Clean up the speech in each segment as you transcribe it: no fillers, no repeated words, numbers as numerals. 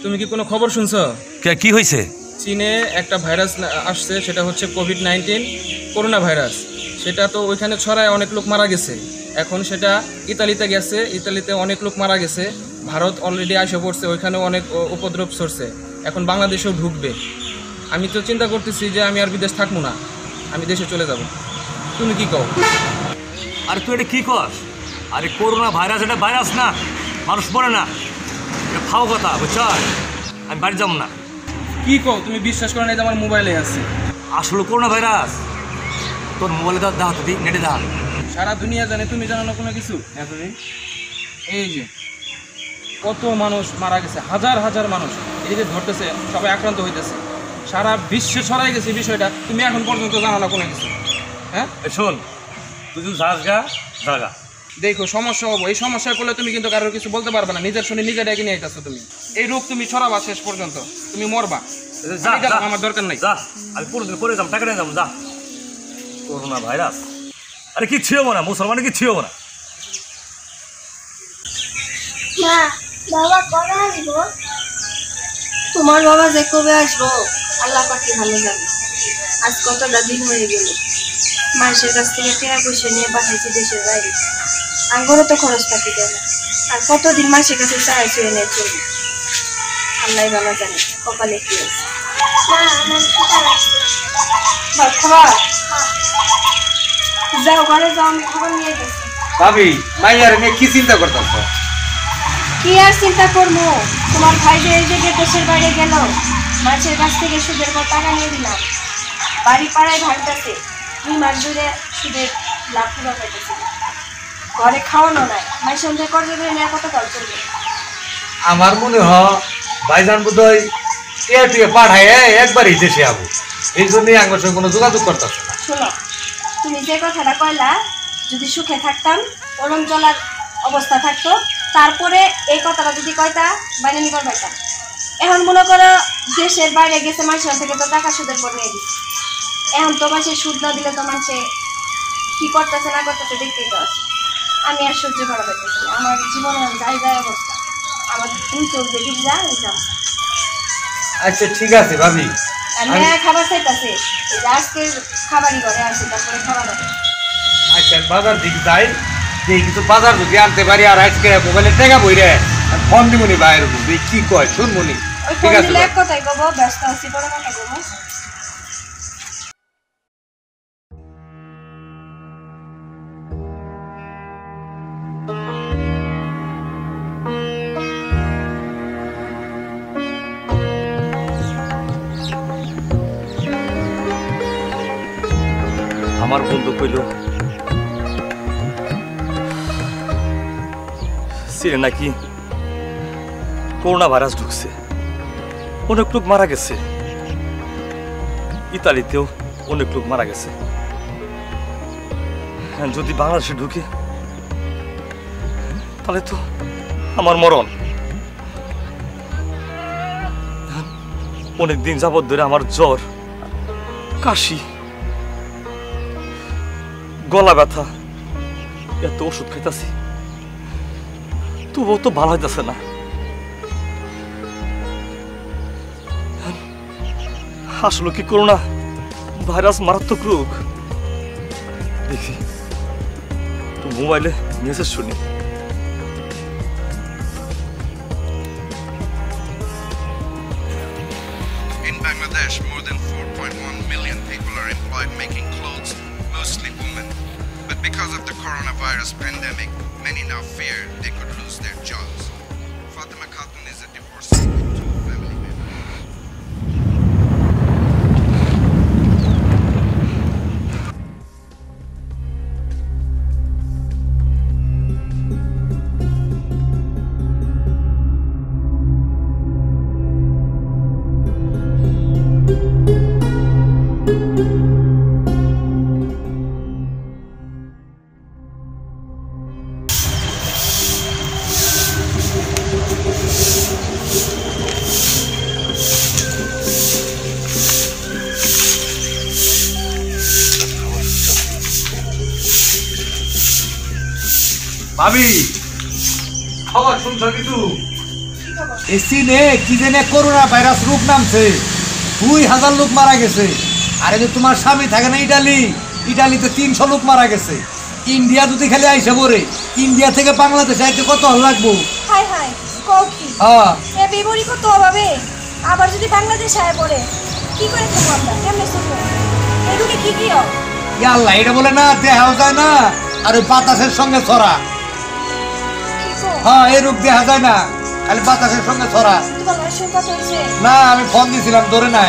তুমি কি কোনো খবর শুনছো? কি হয়েছে? চীনে একটা ভাইরাস আসছে, সেটা হচ্ছে কোভিড-19 করোনা ভাইরাস। সেটা তো ওইখানে ছড়ায়, অনেক লোক মারা গেছে। এখন সেটা ইতালিতে গেছে, ইতালিতে অনেক লোক মারা গেছে। ভারত অলরেডি আসে পড়ছে, ওইখানেও অনেক উপদ্রব চলছে। এখন বাংলাদেশেও ঢুকবে। আমি তো চিন্তা করতেছি যে আমি আর বিদেশ থাকবো না, আমি দেশে চলে যাব। তুমি কি কও? আরে তুই এটা কি কস? আরে করোনা ভাইরাস এটা ভাইরাস না, মানুষ মরে না, এটা ফাও কথা, বুঝছ? আমি বাড়ি যাবো না। কি কও? তুমি বিশ্বাস করো না? আমার মোবাইলে আছে। আসলে করোনা ভাইরাস তোর মোবাইলে দাও তো, নেটে দাও। সারা দুনিয়া জানে, তুমি জানো না কোনো কিছু? এই যে কত মানুষ মারা গেছে, হাজার হাজার মানুষ এই যে ধরতেছে, সবাই আক্রান্ত হইতেছে, সারা বিশ্বে ছড়াই গেছে বিষয়টা। তুমি এখন পর্যন্ত জানো না কোনো কিছু? হ্যাঁ শোন, তুই যদি যাস গা জাগা, দেখো সমস্যা হবো। এই সমস্যায় পড়লে তুমি কিন্তু কারোর কিছু বলতে পারবে না, নিজের শুনে নিজে ডেকে নিয়ে আইতেছো। তুমি এই রোগ তুমি ছড়াবা, শেষ পর্যন্ত তুমি মরবা। আমার দরকার নাই, যা, আমি পুরো করে যাবো, টাকা নিয়ে যাবো, যা। করোনা ভাইরাস আরে কিচ্ছু হবো না, মুসলমানে কিচ্ছু হবো না। মা, বাবা কবে আসবো? তোমার বাবা যে কবে আসবো আল্লাহ পাকি ভালো জানে। আজ কতটা দিন হয়ে গেল, মানুষের কাছ থেকে টাকা পয়সা নিয়ে পাঠাইছি দেশের বাইরে, আঙ্গরও তো খরচ পাতি দেয় না। আর কতদিন মানুষের কাছে চাইছি এনে চলবে, আল্লাহ ভালো জানে কপালে কি আছে। খাবার যাও, ঘরে যাও, আমি খাবার নিয়ে গেছি। ভাবি, মাইয়ার নিয়ে কি চিন্তা করতেছ? কি আর চিন্তা করবো, তোমার ভাই যে এই যে দেশের বাইরে গেল, মানুষের কাছ থেকে সুদের পর টাকা নিয়ে দিলাম, বাড়ি পাড়ায় ভাঙতেছে, 2 মাস ধরে সুদের লাভ পুরো পাইতেছে, ঘরে খাওয়ানো নাই, মাই সন্ধ্যে করবে নেওয়া কত কাল চলবে। আমার মনে হয় ভাইজান বোধহয় টিয়া পাঠায় একবারই দেশে আবো, এই জন্যই আমার সঙ্গে কোনো যোগাযোগ করতেছে না। শোনো, তুমি যে কথাটা কইলা, যদি সুখে থাকতাম, ওরম চলার অবস্থা থাকতো, তারপরে এই কথাটা যদি কয়টা বাইরে নিবার পাইতাম। এখন মনে করো দেশের বাইরে গেছে, মানুষের থেকে তো টাকা সুদের পর নিয়ে দিচ্ছে। এখন তো মাসে সুদ না দিলে তো মানুষে কি করতেছে না করতেছে দেখতেই তো আছে। আমি আর সহ্য করা পাইতেছি না, আমার জীবনে যাই যায় অবস্থা, আমার তুমি চলবে ঠিক যা যাও। আচ্ছা ঠিক আছে ভাবি, আমি খাবার চাইতেছে, আজকে খাবারই ঘরে আসি, তারপরে খাবার হবে। আচ্ছা বাজার দিক যাই, যে কিছু বাজার যদি আনতে পারি, আর আজকে মোবাইলে টাকা বইরে ফোন দিমুনি বাইরে, কি কয় শুনমুনি। ওই ঠিক আছে, এক কথাই কব, ব্যস্ত আছি, পরে কথা কব। আমার বন্ধু কইল চীনে নাকি করোনা ভাইরাস ঢুকছে, অনেক লোক মারা গেছে, ইতালিতেও অনেক লোক মারা গেছে। যদি বাংলাদেশে ঢুকে তাহলে তো আমার মরণ। অনেকদিন যাবৎ ধরে আমার জ্বর, কাশি, গলা ব্যথা, এত ওষুধ খাইতেছি, তবুও তো ভালো হইতেছে না। আসলে কি করোনা ভাইরাস মারাত্মক রোগ? দেখি তো মোবাইলে মেসেজ শুনি। In Bangladesh, more than 4.1 million people are employed making clothes, mostly women. But because of the coronavirus pandemic, many now fear they could lose their jobs. Fatima Khatun is a divorcee with 2 family members. ভাবি, খবর শুনছো কিছু? এই চীনে কি জানে corona virus রোগ নামছে, 2000 লোক মারা গেছে। আরে যে তোমার স্বামী থাকে না ইটালিতে 300 লোক মারা গেছে। ইন্ডিয়া যদি খালি আইসা পড়ে, ইন্ডিয়া থেকে বাংলাদেশে আইতে কত হল লাগবো? হাই হাই ককি হ্যাঁ এ বিবরি কত অভাবে আবার যদি বাংলাদেশ আয় পড়ে কি করে খাবো আমরা, কেমনে চলবো? এগুলি কি কি ইয়া আল্লাহ, এটা বলে না দেখাও যায় না, আর ওই বাতাসের সঙ্গে ছড়া। হ্যাঁ, এই রোগ দেখা যায় না, খালি বাতাসের সঙ্গে ছড়া। তোমার লাইফ কত হয়েছে? না, আমি ফোন দিছিলাম, ধরে নাই।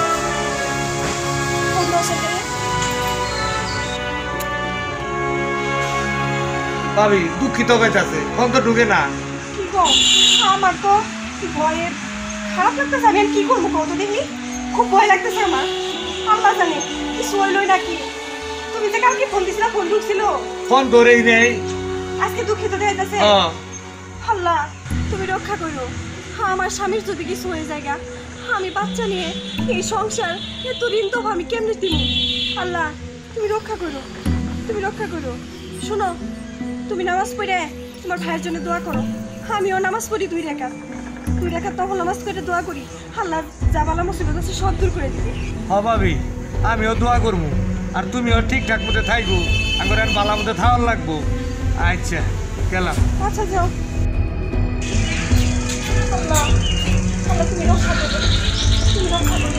ভাবি দুঃখিত হইতাছে, ফোন তো ঢুকে না। কি কম আমার তো ভয়ে খারাপ লাগতেছে, আমি কি করবো কত দেখি, খুব ভয় লাগতেছে আমার। আল্লাহ জানে কিছু হইলই নাকি। তুমি যে কালকে ফোন দিছিলা, ফোন ঢুকছিল, ফোন ধরেই নেই। আজকে দুঃখিত দেখাইতেছে। আল্লাহ তুমি রক্ষা করো, আমার স্বামীর যদি কিছু হয়ে যায়, আমি বাচ্চা নিয়ে এই সংসার এত ঋণ তো আমি কেমনে দিব? আল্লাহ তুমি রক্ষা করো, তুমি রক্ষা করো। শোনো, তুমি নামাজ পড়ে তোমার ভাইয়ের জন্য দোয়া করো। আমিও নামাজ পড়ি 2 রাকাত, 2 রাকাত তখন নামাজ পড়ে দোয়া করি, আল্লাহ যা বালা মুসিবত আছে সব দূর করে দিবে। হ্যাঁ ভাবি, আমিও দোয়া করবো, আর তুমিও ঠিকঠাক মতো থাকবো, আমার বালা মতো থাওয়ার লাগবো। আচ্ছা গেলাম। আচ্ছা যাও। আল্লাহ আল্লাহ তুমি রক্ষা করো, তুমি রক্ষা করো।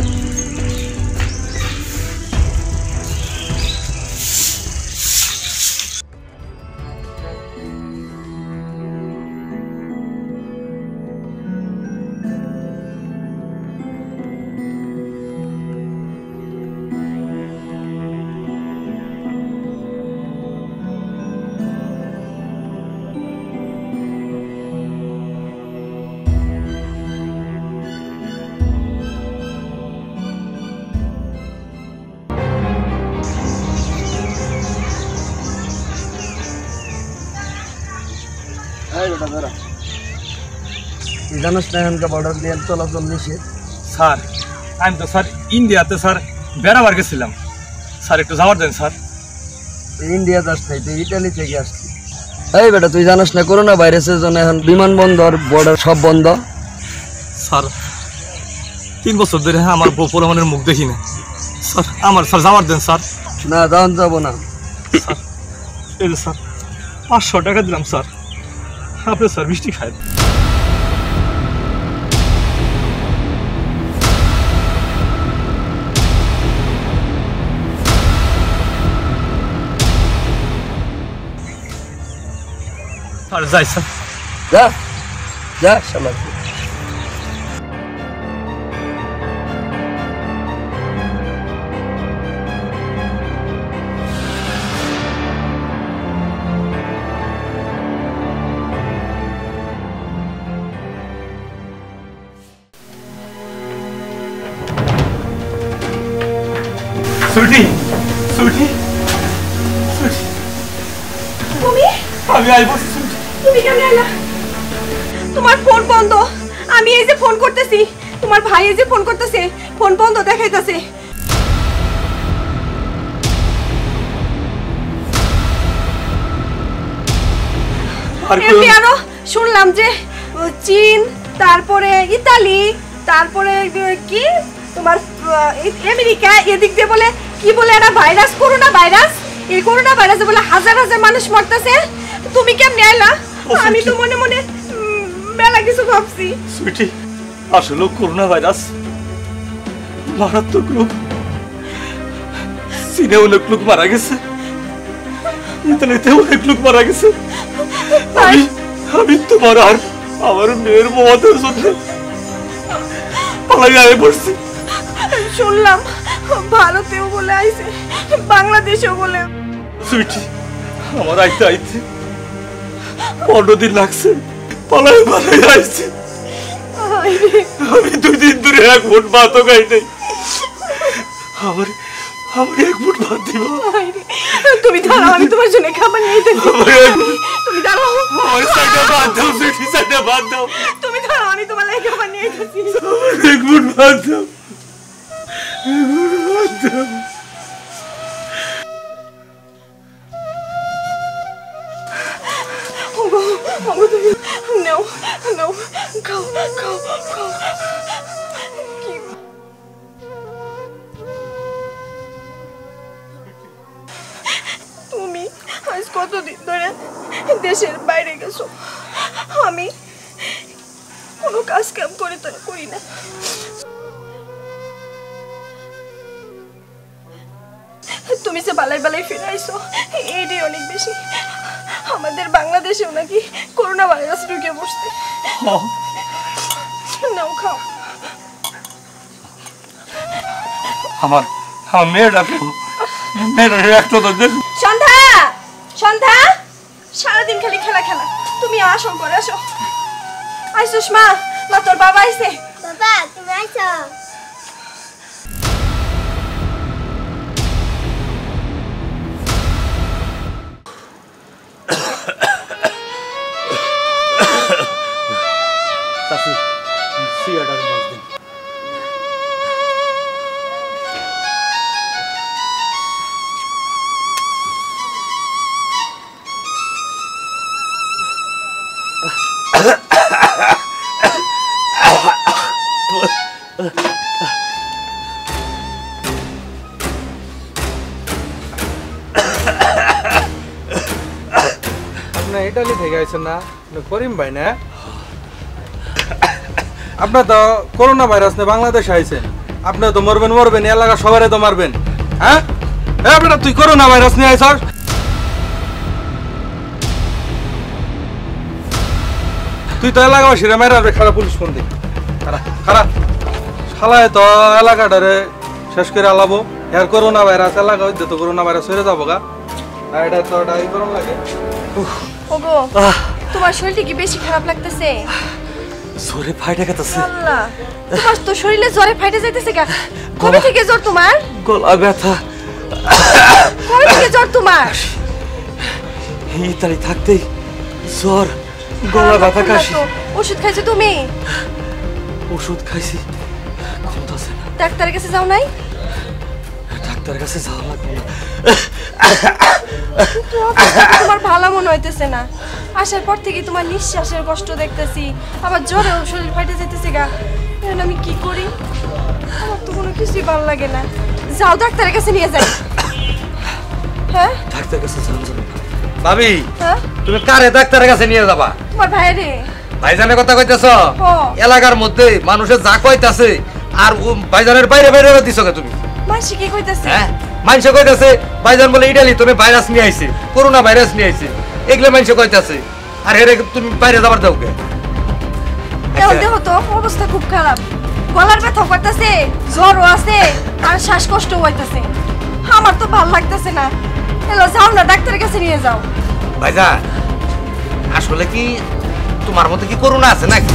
জানোস না এখানকার বর্ডার দিয়ে চলাচল নিষেধ। স্যার আমি তো স্যার ইন্ডিয়াতে স্যার বেড়াবার গেছিলাম, স্যার একটু যাওয়ার দেন স্যার। ইন্ডিয়া যাস নাই, তুই ইটালি থেকে আসছি। এই বেটা, তুই জানোস না করোনা ভাইরাসের জন্য এখন বিমানবন্দর বর্ডার সব বন্ধ। স্যার 3 বছর ধরে আমার পোলামানের মুখ দেখি না স্যার, আমার স্যার যাওয়ার দেন স্যার। না, যাওয়ান যাবো না। এই যে স্যার 500 টাকা দিলাম স্যার, আপনি স্যার মিষ্টি খায়। আর যাই স্যার। যা যা শালা। সুইটি সুইটি তুমি আমি আইব। তুমি কেমন এলা? তোমার ফোন বন্ধ, আমি এই যে ফোন করতেছি, তোমার ভাই এই যে ফোন করতেছে, ফোন বন্ধ দেখাইতেছে। এমনি আরো শুনলাম যে চীন, তারপরে ইতালি, তারপরে কি তোমার আমেরিকা, এদিক দিয়ে বলে কি বলে একটা ভাইরাস, করোনা ভাইরাস। এই করোনা ভাইরাসে বলে হাজার হাজার মানুষ মরতেছে। তুমি কেমনে আইলা? আমি তো মনে মনে মেলা কিছু ভাবছি। সুইটি আসলে করোনা ভাইরাস মারাত্মক রোগ, চীনে অনেক লোক মারা গেছে, ইতালিতে অনেক লোক মারা গেছে। আমি তোমার আর আমার মেয়ের মতের জন্য পালাই আয়ে পড়ছি। শুনলাম ভারতেও বলে আইছে, বাংলাদেশেও বলে। সুইটি আমার আইতে আইতে 15 দিন লাগছে, পালাই পালাই আইছি। আমি 2 দিন ধরে 1 মুঠ ভাতও খাই নাই। আমার 1 মুঠ ভাত দিবা? তুমি দাঁড়াও, আমি তোমার জন্য খাবার নিয়ে যেতেছি। তুমি দাঁড়াও, আমার সাইডে ভাত দাও, সুইটি সাইডে ভাত দাও। তুমি দাঁড়াও, আমি তোমার লাগে খাবার নিয়ে যেতেছি। 1 মুঠ ভাত দাও, 1 মুঠ ভাত দাও। ওগো তুমি নাও নাও, খাও। এতদিন ধরে দেশের বাইরে গেছো, আমি কোনো কাজ কাম করে তো করি না। তুমি যে বালাই বালাই ফিরে আইছো এইটাই অনেক বেশি। আমাদের বাংলাদেশেও নাকি করোনা ভাইরাস ঢুকে বসছে। নাও খাও। আমার মেয়েটা একটু তো দেখ। সন্ধ্যা, সন্ধ্যা, সারাদিন খালি খেলা খেলা। তুমি আসো, করে আসো। আইসোস মা? মা তোর বাবা আইছে। বাবা তুমি আইছো? চাচি সিয়াটার মাছ দিন। আপনি ইটালি থেকে আইছেন না? করিম ভাই না? আপনার তো করোনা ভাইরাস নিয়ে বাংলাদেশে আইছেন, আপনি তো মরবেন, এলাকা সবারে তো মারবেন। হ্যাঁ আপনারা, তুই করোনা ভাইরাস নিয়ে আইছস? তুই তো এলাকাবাসীরা মেরে আসবে। খারাপ পুলিশ ফোন দিই, খারাপ শালায় তো এলাকাটারে শেষ করে আলাবো। এর করোনা ভাইরাস এলাকা হইতে তো করোনা ভাইরাস হয়ে যাবো গা। আর এটা তো এই গরম লাগে। ওগো, তোমার শরীরটা কি বেশি খারাপ লাগতেছে? জোরে ফাইটা গেছে। আল্লাহ, তোমার তো শরীরে জ্বরে ফাইটে যাইতেছে গা। কবে থেকে জ্বর তোমার? গলা ব্যথা। কবে থেকে জ্বর তোমার? ইতালি থাকতেই জ্বর, গলা ব্যথা, কাশি। ওষুধ খাইছো তুমি? ওষুধ খাইছি, কমতাছে না। ডাক্তারের কাছে যাও নাই? ডাক্তারের কাছে যাওয়া লাগবে না। তোমার ভালো মনে হইতেছে না। আসার পর থেকে তোমার নিঃশ্বাসের কষ্ট দেখতেছি, আবার জ্বরেও শরীর ফাইটে যেতেছে গা। এখন আমি কি করি? আমার তো কোনো কিছুই ভালো লাগে না। যাও ডাক্তারের কাছে নিয়ে যাই। হ্যাঁ ডাক্তারের কাছে যাওয়া যাবে না। ভাবি, হ্যাঁ, তুমি কারে ডাক্তারের কাছে নিয়ে যাবা? তোমার ভাইরে। ভাইজানের কথা কইতেছ? হ। এলাকার মধ্যে মানুষের যা কইতাছে আর ভাইজানের বাইরে বাইরে দিছো কে তুমি? মাসি কি কইতাছে? হ্যাঁ, মানুষ কইতাছে ভাইজান বলে ইটালি তুমি ভাইরাস নিয়ে আইছে, করোনা ভাইরাস নিয়ে আইছে, এগুলো মানুষ কইতাছে। আর হেরে তুমি বাইরে যাবার দাও কে? এখন দেখো তো অবস্থা খুব খারাপ। গলার ব্যথা করতেছে, জ্বরও আছে, আর শ্বাসকষ্ট হইতেছে। আমার তো ভালো লাগতেছে না। হ্যালো, যাও না ডাক্তারের কাছে নিয়ে যাও। ভাইজান, আসলে কি তোমার মধ্যে কি করোনা আছে নাকি?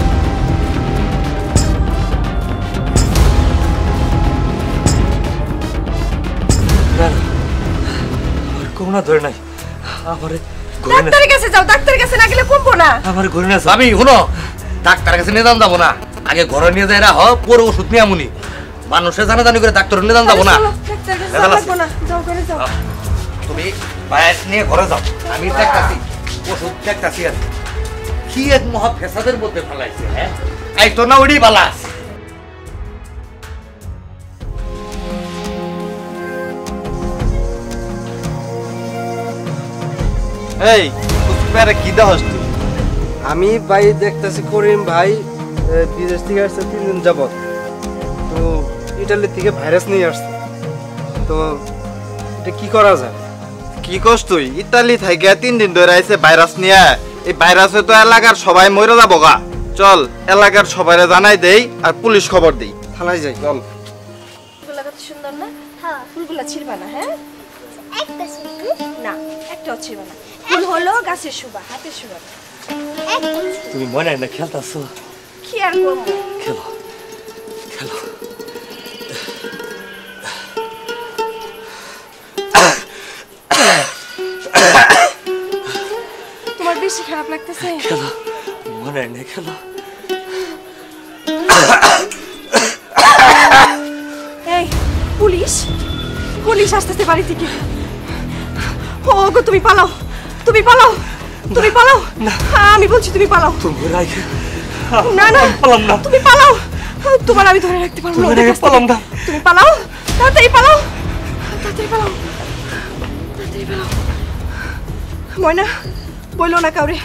করোনা ধরে নাই আমারে। ডাক্তারের কাছে যাও, ডাক্তারের কাছে না গেলে কমবো না। আমার ঘরে না ভাবি শুনো, ডাক্তারের কাছে নিয়ে যাবো না, আগে ঘরে নিয়ে যাই হ, পরে ওষুধ নিয়ে আমুনি। মানুষের জানাজানি করে ডাক্তার নিয়ে যাবো না। চলো, ডাক্তারের কাছে যাওয়া লাগবো না। যাও করে যাও। তুমি বাইরে নিয়ে ঘরে যাও, আমি দেখতাছি ওষুধ দেখতাছি। আর কি এক মহা ফেসাদের মধ্যে ফেলাইছে। হ্যাঁ, এই তো না ওডি বালা আছে। এই প্যারা কি দাস তুই? আমি ভাই দেখতেছি করিম ভাই বিদেশ থেকে আসছে 3 দিন যাবত। তো ইটালি থেকে ভাইরাস নিয়ে আসছে। তো এটা কি করা যায়? কি কস তুই? ইতালি থেকে 3 দিন ধরে আইছে ভাইরাস নিয়ে। এই ভাইরাসে তো এলাকার সবাই মরে যাবো গা। চল এলাকার সবাইরে জানাই দেই আর পুলিশ খবর দেই। থানায় যাই চল। ফুলগুলো কত সুন্দর না? হ্যাঁ ফুলগুলো ছিড়বা না। হ্যাঁ একটা শুধু না, একটাও ছিড়বা না। ফুল হলো গাছের শোভা, হাতের শোভা না। একটা তুমি মনে হয় না খেলতেছো? কি আর করবো? খেলো খেলো। তোমার বেশি খারাপ লাগতেছে? খেলো, মনে হয় না খেলো। এই পুলিশ, পুলিশ আসতেছে বাড়ি থেকে। ও গো, তুমি পালাও, তুমি পালাও, তুমি পালাও। আমি বলছি তুমি পালাও। তুমি রাইখে না না, পালাম না। তুমি পালাও। তোমার আমি ধরে রাখতে পারবো না। তুমি ওদের রেখে কাছ থেকে। পালাম না। তুমি পালাও, তাড়াতাড়ি পালাও, তাড়াতাড়ি পালাও, তাড়াতাড়ি পালাও। ময়না বললো না কাউরে।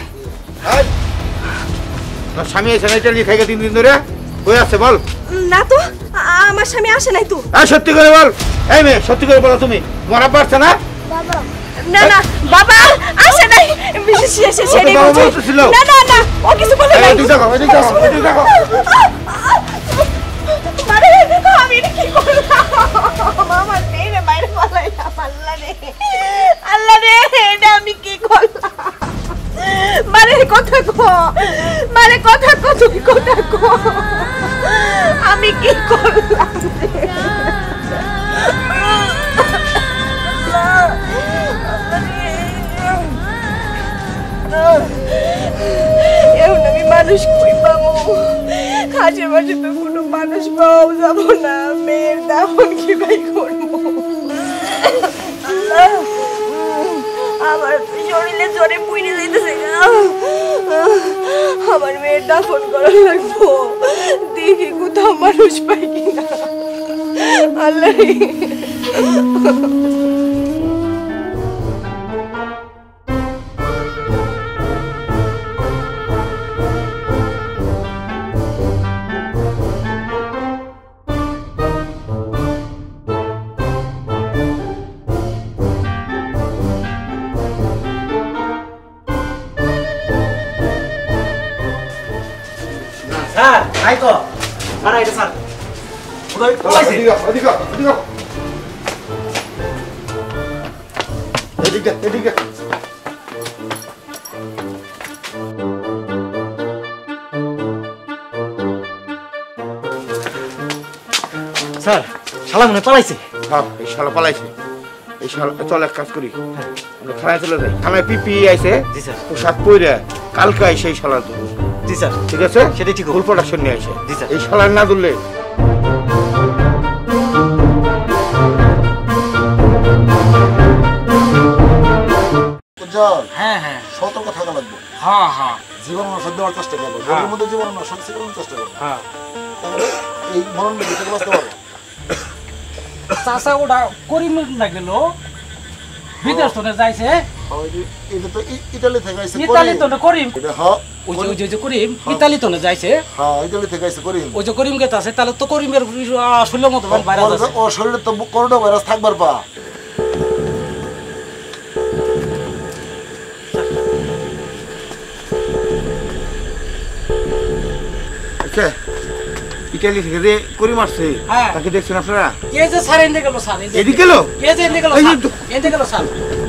তোর স্বামী এসে না ইটালি থেকে 3 দিন ধরে কই আছে বল? না তো, আমার স্বামী আসে নাই তো। সত্যি করে বল। এই মেয়ে সত্যি করে বলো, তুমি তোমার আব্বা আসছে না? বাবা না না বাবা আসে নাই, সেটাই বলছে। না না না, ও কিছু বলে নাই। এদিকে দেখো, এদিকে দেখো, এদিকে দেখো। মানে আমি এটা কি করলাম? আমার মেয়েরে বাইরে পালাইলাম। আল্লাহ রে, এটা আমি কি করলাম? মানে কথা কো, মানে কথা কো, তুমি কথা কো, আমি কি করলাম? এখন আমি মানুষ কই পাবো? আশেপাশে তো কোনো মানুষ পাওয়া যাবো না। মেয়ের দাফন কি ভাই করবো? আমার শরীরে জ্বরে পুড়ে যাইতেছে। আমার মেয়ের দাফন করা লাগবো, দেখি কোথাও মানুষ পাই কিনা। আল্লাহ স্যার আই তো আর আইটা স্যার ওই পলাইছে। এদিকে এদিকে এদিকে এদিকে। স্যার শালা মনে পালাইছে। হ্যাঁ, এই শালা পালাইছে। এই শালা চল এক কাজ করি, আমরা থানায় চলে যাই। থানায় পিপি আইছে, জি স্যার। পোশাক পরে কালকে আইসে এই শালা ধরুন। জি স্যার, ঠিক আছে? সেটাই ঠিক। ফুল প্রোডাকশন নিয়ে আইসে। জি স্যার। এই শালার না ধরলে হ্যাঁ হ্যাঁ সতর্ক থাকা লাগবে। হ্যাঁ হ্যাঁ জীবন নষ্ট দেওয়ার চেষ্টা করবো, ঘরের মধ্যে জীবন নষ্ট করার চেষ্টা করবো। হ্যাঁ তাহলে এই মরণ লেগে থেকে বাঁচতে পারবো। চাষা ওটা করিম না গেল বিদেশ তো যাইছে, এটা তো ইতালি থেকে আইছে ইতালি তো করিম, এটা হ্যাঁ ওই যে ওই যে করিম ইতালি তো যাইছে, হ্যাঁ ইতালি থেকে আইছে করিম। ওই যে করিম গেতে আছে, তাহলে তো করিমের শরীরের মতো ভাইরাস আছে। ও শরীরে তো করোনা ভাইরাস থাকবার পা। আচ্ছা, ইটালি থেকে যে করিম আসছে হ্যাঁ। তাকে দেখছেন আপনারা? এই যে স্যার এনে গেল, স্যার এদিকে গেল, এই যে এনে গেল, এই যে এনে গেল স্যার।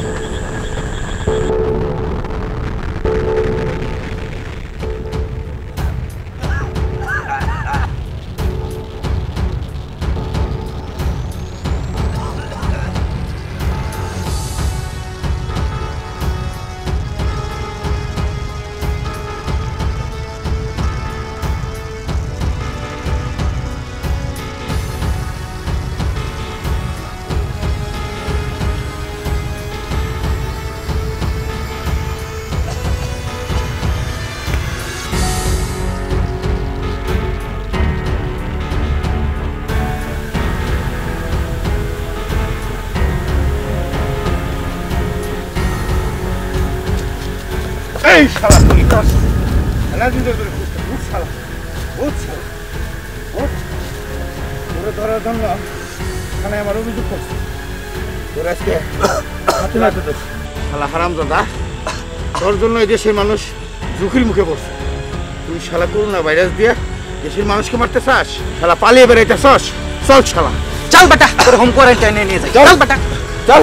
এই শালা কি করছ? না দিন ধরে উঠ শালা, উঠ শালা, উঠ। তোরে ধরার জন্য থানায় আমার অভিযোগ করছে। তোর আজকে হাতে নাতে দোষ। শালা হারামজাদা, তোর জন্য এই দেশের মানুষ ঝুঁকির মুখে পড়ছে। তুই শালা করোনা ভাইরাস দিয়ে দেশের মানুষকে মারতে চাস? শালা পালিয়ে বেড়াইতে চাস? চল শালা, চল বেটা, তোর হোম কোয়ারেন্টাইনে নিয়ে যাই। চল বেটা, চল।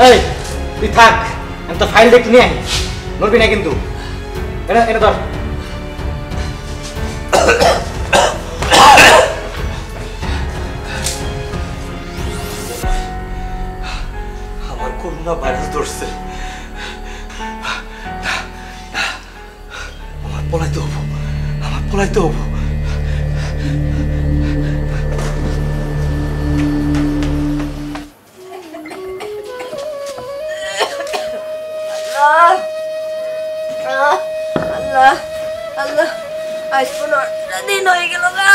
এই তুই থাক, আমি তো ফাইল দেখতে নিয়ে আই, নড়বি না কিন্তু। এটা এটা ধর। আমার করোনা ভাইরাস ধরছে, আমার পলাইতে হবো, আমার পলাইতে হবো। আল্লাহ আল্লাহ, আজ 15টা দিন হয়ে গেল গা,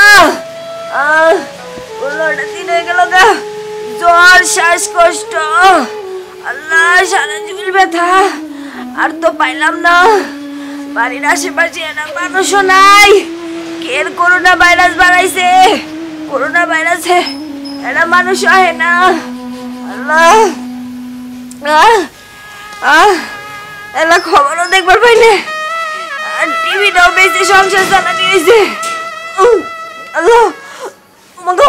15টা দিন হয়ে গেল গা, জ্বর, শ্বাসকষ্ট, আল্লাহ সারা জীবন ব্যথা, আর তো পাইলাম না। বাড়ির আশেপাশে একটা মানুষও নাই। কের করোনা ভাইরাস বাড়াইছে, করোনা ভাইরাসে একটা মানুষ আহে না। আল্লাহ এলা খবরও দেখবার পাইলে, আর টিভিটাও বেশি সংসার চালানি হয়েছে। আল্লাহ মগো,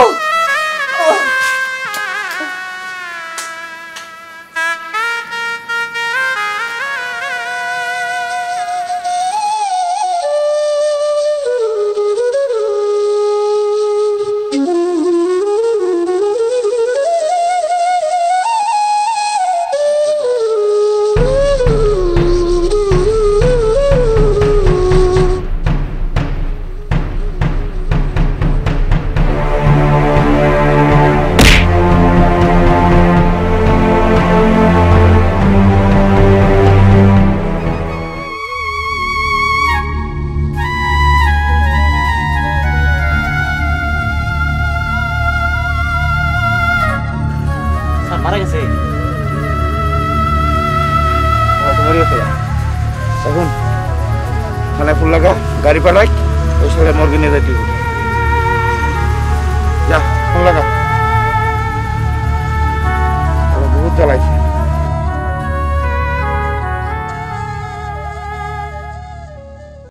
মারা গেছে। এখন থানায় ফুল লাগা, গাড়ি পালাই, ওই সাথে মর্গে নিয়ে যাইতে যা, ফোন লাগা, বহুত জ্বালাইছে।